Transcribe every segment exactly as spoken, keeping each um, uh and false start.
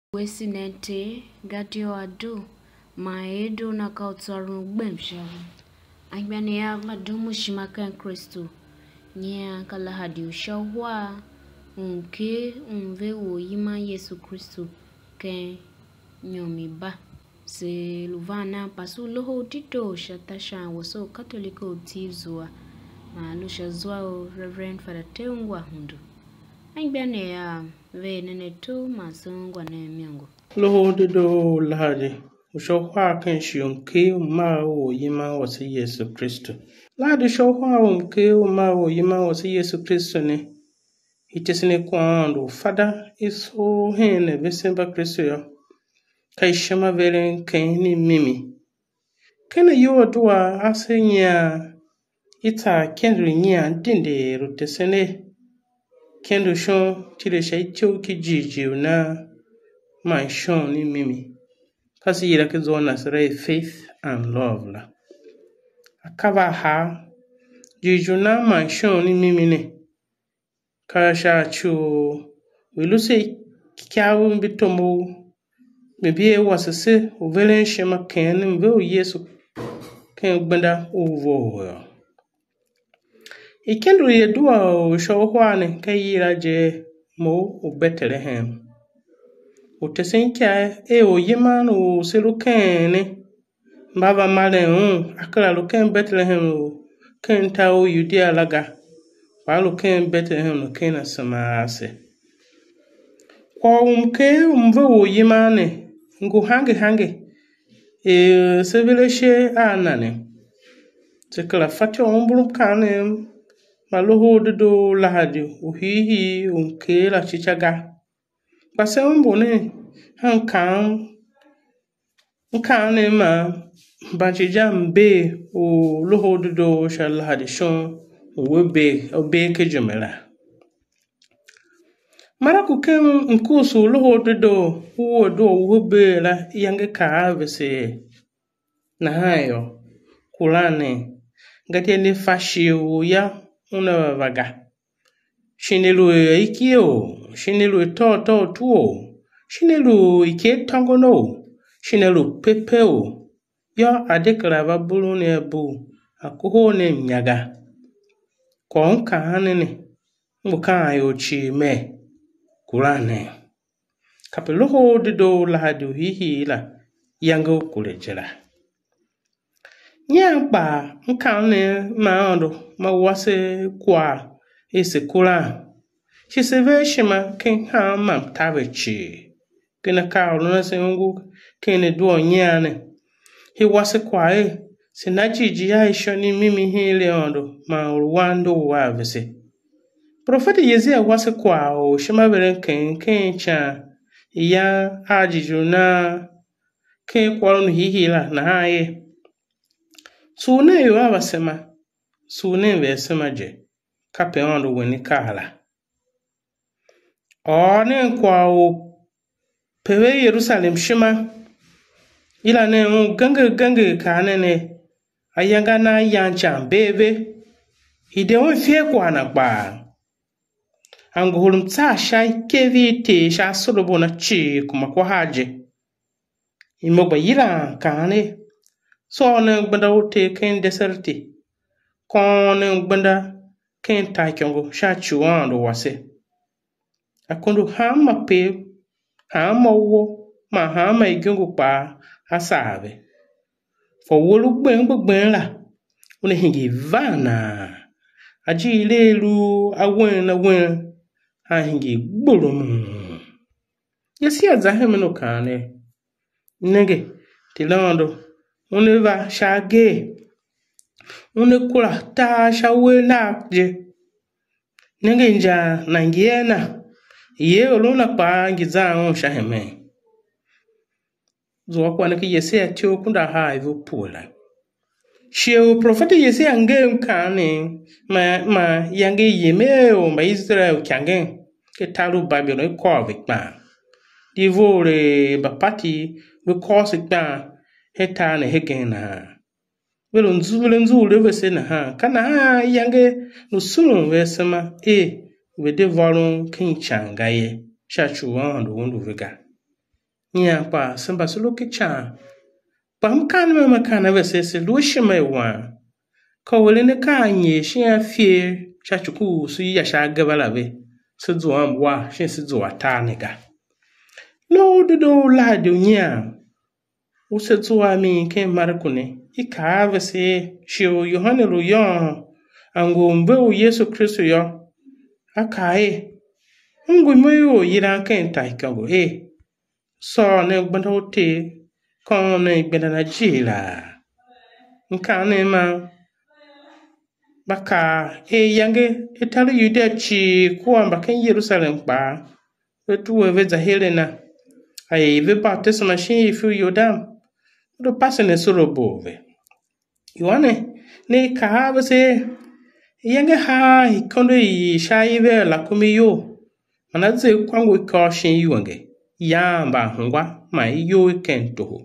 Wesinete gadio ado maedo na kautsaru gbemsha angbane ya madumu shimaka Kristo nya kala hadi ushawa unke unve woyima Yesu Kristo ke nyomiba se luvana pasu Lohodedoo shatasha waso katoliko tivzwa malusha zwao Reverend Fada Terungwa Hundu angbane ya ve nene tu masungwa ne miango Lohodedoo Lahadi ushawa kan shionke ma woyima wasi Yesu Kristo Lahadi shawa unke ma woyima wasi Yesu Kristo ne itesine kwando Fada iso hene besemba Kristo ya kai shama velen ni mimi kana yo dua asenya ita kendro nya dinde rutesene kendo shon tire shay choki jiji na my shon ni mimi kasi yira ke zona sere faith and love la akava ha jiji na my shon ni mimi ne ka sha chu wiluse kyawu bitomo Maybe I was a say, Velen Shema can and will yes can benda over. It can't really do a show one Kayira J mo or Bethlehem. Or to sing care, eh, or Yeman or Selucan, Baba Malen, Akala Lucan Bethlehem, can tell you dear laga, while Lucan Bethlehem, Cana Samase. Kwa umke umvo Yemane. Ngu hange hange e sevileshe anane sekala fatio ombulum kane Lohodedoo Lahadi uhihi unke la chichaga base ombone hankan nkane ma banchijam be o Lohodedoo Lahadi shon webe obe kejumela Maraku kem nkusu Lohodedoo uwo do webe la yange kaavese na hayo kulane ngati ni fashiu ya una vaga shinelu ikio shinelu toto tuo shinelu ike tangono shinelu pepeo ya adekla babulu ne bu akuho ne nyaga konka hanene muka ayo chi me kulane kape Lohodedoo Lahadi hihi la yango kulejela nyamba nkane maondo mawase kwa ese kula chiseve shima ken ha mam tavechi kena kaulu na sengu kene duo nyane hi wase kwa e sinajiji ya ishoni mimi hile ondo ma uruwando wavese Profeta Yezia wase kwa o shima veren ken ken cha ya ajiju na ken kwalunu hihila na haye Sune yo abasema sune vesema je kape ondo weni kala One kwa o pewe Yerusalem shima ila ne un gange gange kanene ayanga na yancha bebe ide won fie kwa na ba Angulum tsa shai kevi te sha solobo na chi kuma kwa haje. Imogba yira kane. So ne gbanda wote ken deserti. Kon ne gbanda ken taikiongo sha chuando wase. Akundu hama pe, hama wo, ma hama igyongo pa asave. For wolu gben gben la. Une hingi vana. Aji lelu awen awen. Ahingi bulum. Yesi azahe no kane. Nege, tilando. Une va shage. Une kula ta shawe na je. Nege nja nangiena. Ye olona pa ngiza on shaheme. Zwa kwa niki yesi atio kunda haivu pula. Shie profeta yesi ange mkane. Ma, ma yange yeme o ma Israel kyange. Ke talu Babylon ko vikma divore bapati we ko sikpa heta ne hegena welon zulon zule wese na ha kana ha yange no sunu wesema e we de volon kin changaye chachu wando wondu vega nya pa samba sulu ki cha pam kan me makana ve se se lu shi me wa ko wele ne ka nye shi a fie sha chuku su ya sha gabala ve su zuwa mwa shi su zuwa ta ne ga Lohodedoo Lahadi nya use zuwa mi ke markune ika ve se shi o Yohane lu yon ango mbe o Yesu Kristo yo akae ngu mo yo yira ken tai kango e so ne gbanda te kon ne gbanda na jila nka ne ma baka e yange italu yude chi kuamba ken Jerusalem pa wetu we za helena ai ve baptisma shi fu yodam do passe ne soro bove yoane ne ka ba se yange ha ikondo yi shaive la kumiyo manaze kwangu ko shin yuange yamba ngwa ma yo kento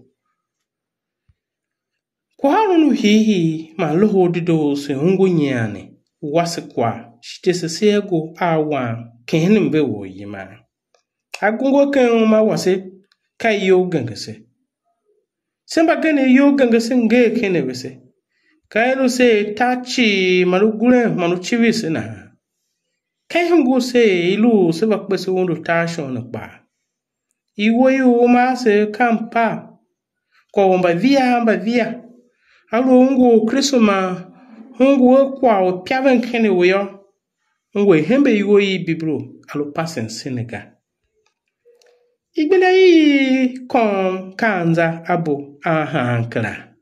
kwa nu hihi ma Lohodedoo se hungu nyane wasikwa shitese sego awa kenin be wo yima agungo ken ma wase kai yo gangase semba gane yo gangase nge kene bese kairo se tachi marugule manu chivise na kai hungu se ilu se bakbese wondo tasho na ba iwo yo ma se kampa kwa mba via mba via alo hungu krisoma hungu kwa o piaven kene wo hungu hembe iwo yi bibro alo pasen senega igbele yi kon kanza abo ahankla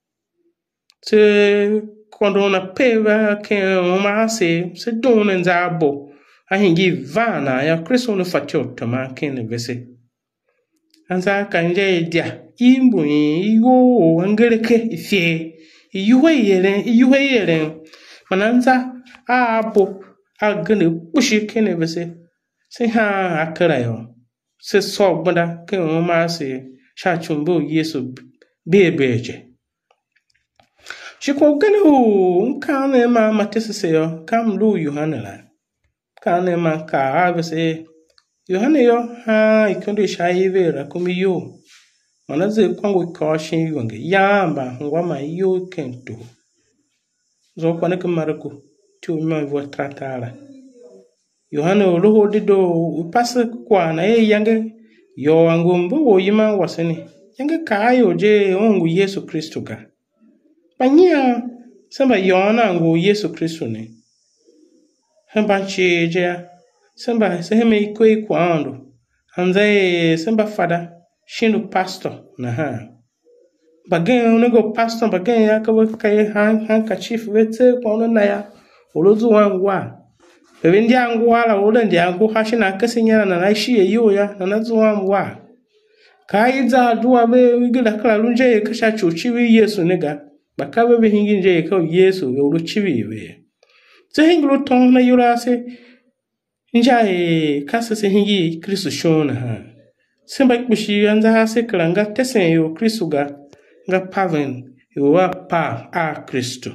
se kondo na peva ke ma se se donen za abo ahingi vana ya kristo no fatio toma ken vese anza kanje dia imbu yo angereke ifie yuwe yele yuwe yele mananza abo agene pushi ken vese se ha akra yo se so gbada ke o ma se sha chumbo Yesu bebeje shiko gane o nka na ma matese se yo kam lu Yohane la ka na ma ka ave se Yohane yo ha ikondo sha yevera komi yo manaze kwangu ko shin yonge yamba ngwa ma yo kento zo kwane ke marako tu ma vo tratara Yohane Lohodedoo passe kwa na ye yange yo angumbo wo yima wasene yange kayo je ongu Yesu Kristo ga panya samba yona ngu Yesu Kristo ne hamba cheje samba seheme ikwe kwando anzae samba fada shindu pastor na ha bagen onego pastor bagen yakawe kai han handkerchief wetse kwa na ya olozu wangwa Bebe ndi angu wala ule ndi angu hashina kasi nyana na naishie yo ya na nazuwa mwa. Kaiza duwa be wigila kala lunje kasha chuchiwi Yesu nega. Baka bebe hingi nje kao Yesu ya ulu chiwi we. Se hingi luton na yura se nja e kasa se hingi Kristo shona ha. Semba ikbushi anza hase kala nga tesen yo Kristo ga nga paven yo wa pa a Kristo.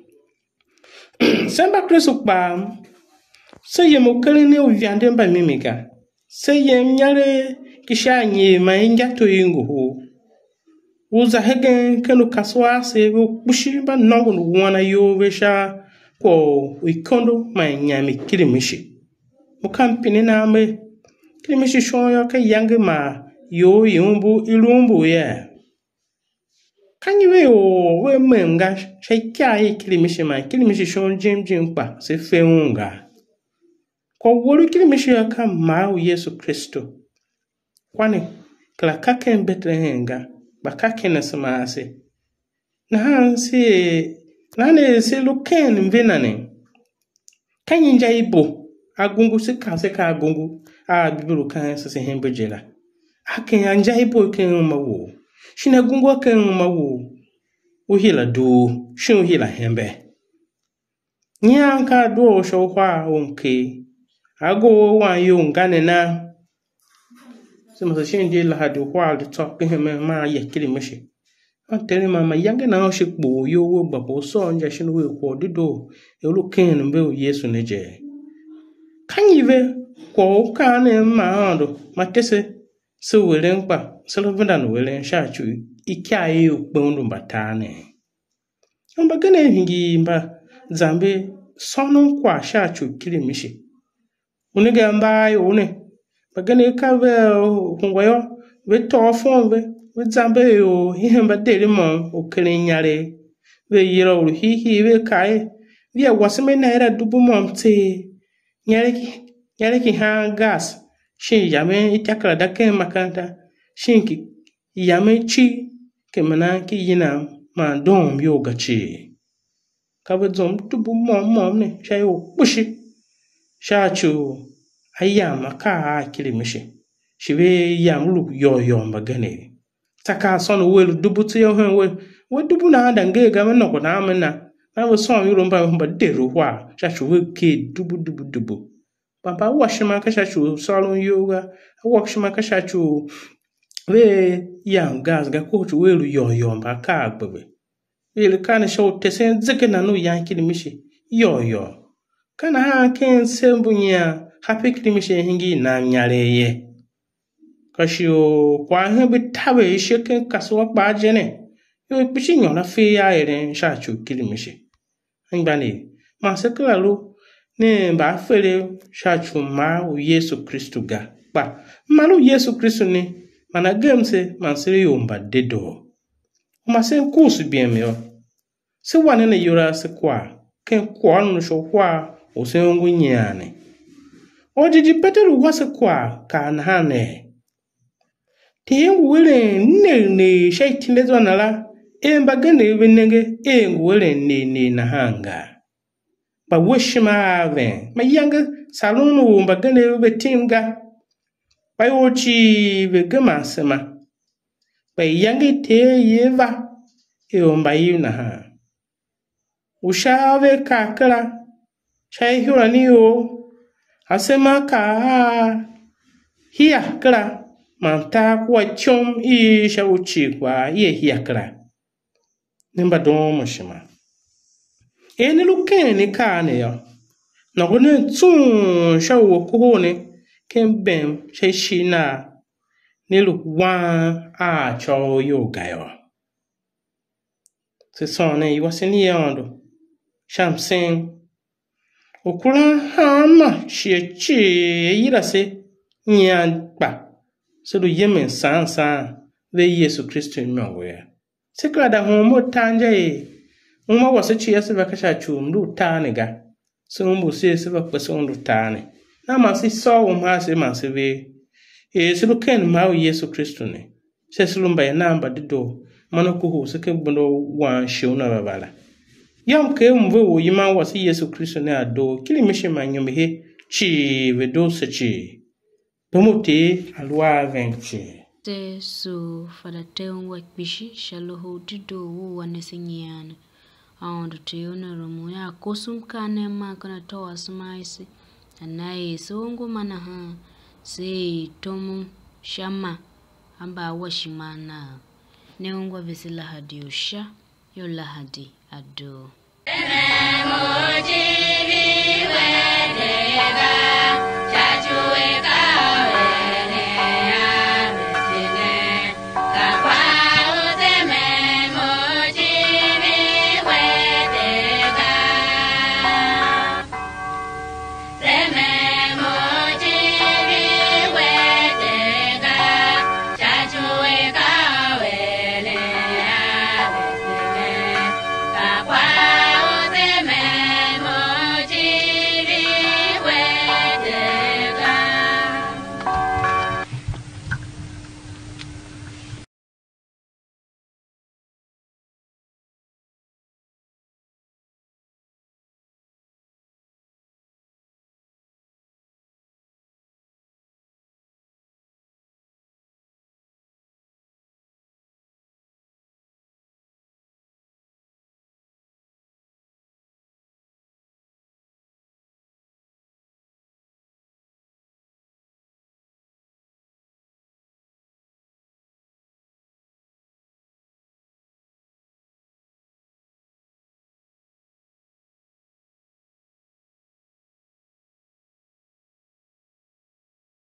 Semba Kristo pa se ye mokele ne uviande mba mimika se ye nyare kisha nye ma ingato yingo ho uza hegen kenu kaswa se go bushi ba nongo no wana yo vesha ko ikondo ma nyami kilimishi mukampini na me kilimishi shoyo ka yange ma yo yumbu ilumbu ye kanyiwe o we menga shekya yi kilimishi ma kilimishi shon jim jim pa se feunga kwa wolu kilimishi ya kama Yesu Kristo. Kwani kila kake mbetlehenga bakake na samase. Na hansi nane se luken mvenane. Kanyi nja ibo agungu se kase ka agungu a bibulu kan se hembejela. Ake anja ibo ken mawo. Shina gungu ken mawo. Uhila do shin uhila hembe. Nyanka do shohwa onke. Ago wa yo ngane na sema sa shinje Lahadi kwa de top heme ma ye kilimishi antene mama yange na o shikbo yo wo babo so nja shinu we ko dido e lu ken mbe Yesu neje kanyive ko ka ne ma ando matese So welen pa selo vendan welen sha chu ikya e ukponu batane. Amba gane hingi mba zambe sonun kwa sha chu kilimishi. Uniga mba one bagane ka ve hungwayo we tofon we we zambe yo hihemba deli mon o nyare we yiro hi hi we kai we wasme na era dubu mom te nyare ki nyare ki ha gas shin yame itakra da ken makanta shin ki yame chi ke mana ki yina ma dom yo gachi ka be zom dubu mom mom ne shayo bushi shachu ayama ka kilimishi shibe yam lu yo yo mbagane taka son wel dubu ti yo hen wel we dubu na dange ga no ko na amena na we son yuro mba mba deru hwa shachu we ke dubu dubu dubu papa washima ka shachu salon yoga washima ka shachu we yam gas ga ko chu wel yo yo mba ka agbe ele kana shaw tesen zikena no yanki mishi yo yo kana ha ken sembunya happy klimishe hingi na nyareye kashio kwa hebe tabe sheken kaswa bajene yo pichi nyola fe ya eren shachu klimishe ngani ma seklalu ne ba fere shachu ma o Yesu Kristo ga ba malu Yesu Kristo ni mana gemse man sere yomba dedo ma sen kusu bien me se wane ne yura se kwa ken kwa no sho kwa o se ngunyane ojiji Peteru wase kwa ka na hane te ngwele ne ne shaitinde zonala emba gane benenge e ngwele ne ne na hanga ba wishima ave ma yanga salonu mba gane betinga ba yochi be gama sema ba yangi te yeva e omba yuna ha ushave kakala shai hurani o asema ka hiya kra manta kwa chom i shauchi kwa ye hiya kra nimba don moshima ene lukene ka ne yo na gone tsun shawo ko ne kembem sheshina ne lukwa a cho yo gayo se sone i waseni yondo shamsen okula hama Shie chi yirase nyamba selu yemen san san ve Yesu Kristo nyowe sekla da homo tanje uma wase chi yase bakasha chumdu taniga so mbu se se bakweso ndu tani na masi so umha se masi ve e selu ken ma Yesu Kristo ne se selu mba namba dido manoko ho se ke bondo wan shiuna babala yam ke mvo yima wasi Yesu Kristo ne ado kilimishi manyomhe chi vedo sechi pomote alwa venchi te su Fada Terungwa bishi Lohodedoo wu wanesinyiana aondo te yona romu ya kosum kane ma kana towa smaisi anaye songo mana ha se tomu shama amba washimana neungwa visi Lahadi usha yo Lahadi ado.